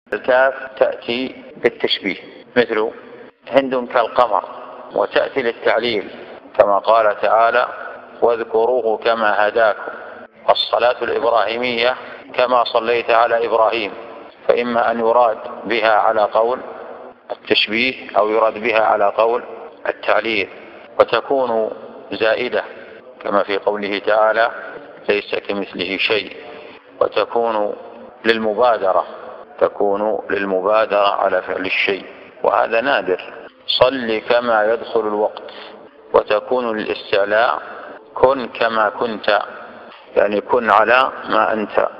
الكاف تأتي بالتشبيه مثل هند كالقمر، وتأتي للتعليل كما قال تعالى واذكروه كما هداكم. الصلاة الإبراهيمية كما صليت على إبراهيم، فإما أن يراد بها على قول التشبيه أو يراد بها على قول التعليل، وتكون زائدة كما في قوله تعالى ليس كمثله شيء، وتكون للمبادرة، تكون للمبادرة على فعل الشيء، وهذا نادر. صل كما يدخل الوقت، وتكون للاستعلاء كن كما كنت، يعني كن على ما أنت.